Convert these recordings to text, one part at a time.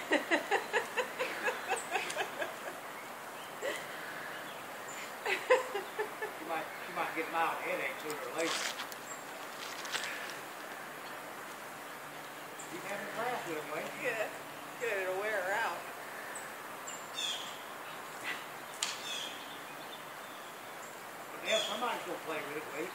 She might get mild headache sooner or later. You having class with him, right? Yeah. Good, it'll wear her out. Yeah, somebody's gonna play with it, wait.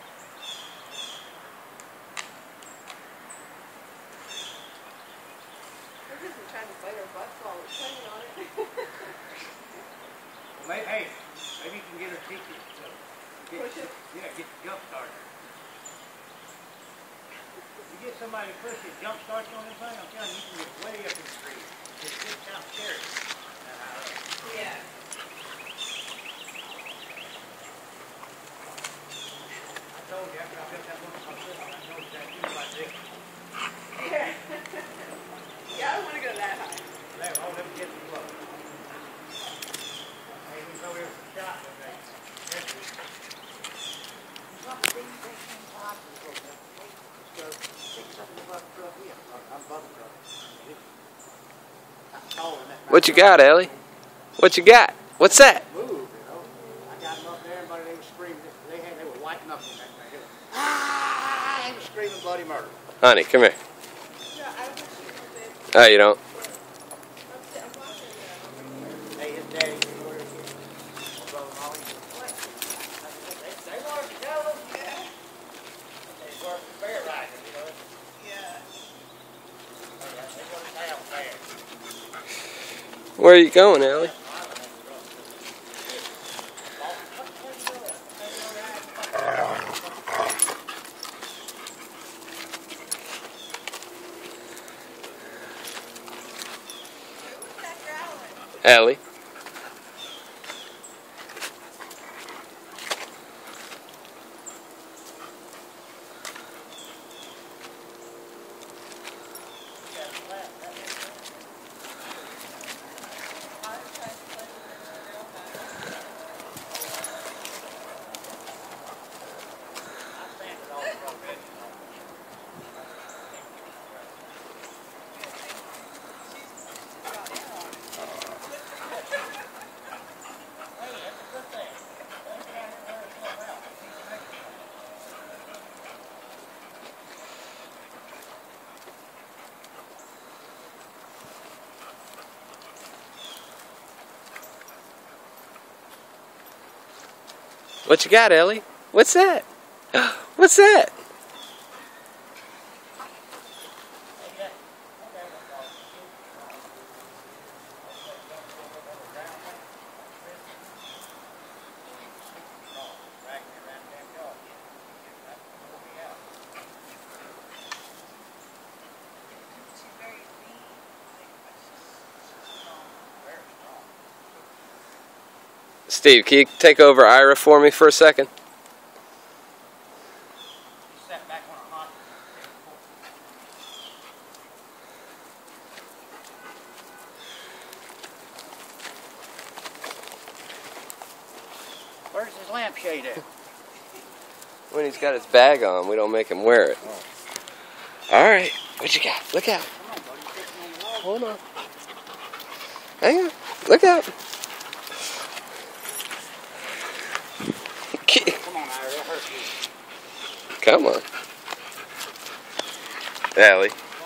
We're just trying to bite our butts while we're playing on it. Well, hey, maybe you can get her ticket. So Push it? Yeah, get the jump starter. You get somebody to push it, jump starts on this thing, I'm telling you, you can get way up in the tree. It's kind of scary. Yeah. I told you after I built that one, I told you that you like this. Yeah. Yeah, I don't want to go that high. Let all them get the club. Hey, we go here for a shot with that. What you got, Ellie? What you got? What's that? Move, you know. I got them up there, everybody, they were screaming. They were white knuckling that thing. Ah! They were screaming bloody murder. Honey, come here. No, I don't think she's Oh, you don't? I'm watching now. Hey, his daddy, you know where he is? My brother Molly. What? They wanted to tell us. Yeah. They were fair riding, you know. Yeah. They go to town fast. Where are you going, Ellie? Ellie. What you got, Ellie? What's that? What's that? Steve, can you take over Ira for me for a second? Where's his lampshade at? When he's got his bag on, we don't make him wear it. Oh. All right, what you got? Look out. Hold on. Hang on. Look out. Come on, Ira, that hurt you. Come on. Ellie.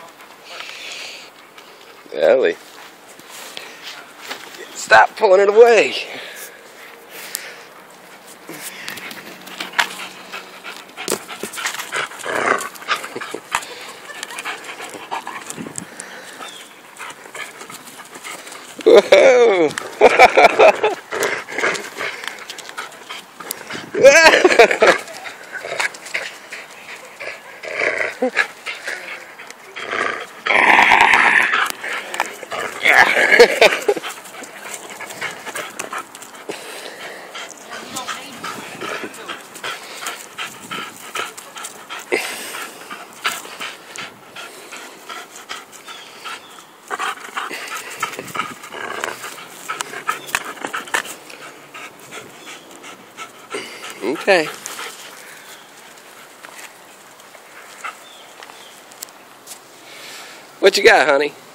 Ellie. Stop pulling it away. Whoa. Okay. What you got, honey?